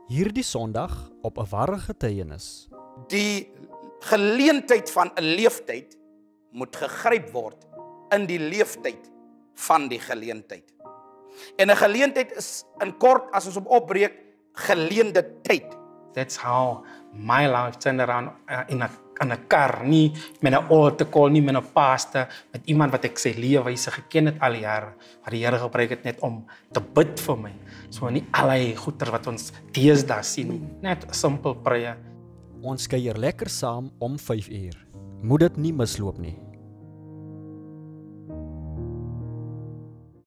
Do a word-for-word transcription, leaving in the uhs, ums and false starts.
Hierdie Sondag op 'n ware getuienis. Die geleentheid van 'n leeftyd moet gegryp word in die leeftyd van die geleentheid. En 'n geleentheid is in kort, as ons op opbreek, geleende tyd. That's how my life turned around uh, in 'n in 'n kar, nie met 'n altar call, nie met 'n pastor, met iemand wat ek sy leefwyse geken het al die jare, wat die Here gebruik het net om te bid vir my. So nie allerlei goeie wat ons deesdae sien nie, net 'n simpel prayer. Ons kuier lekker saam om vyf uur. Moet dit nie misloop nie.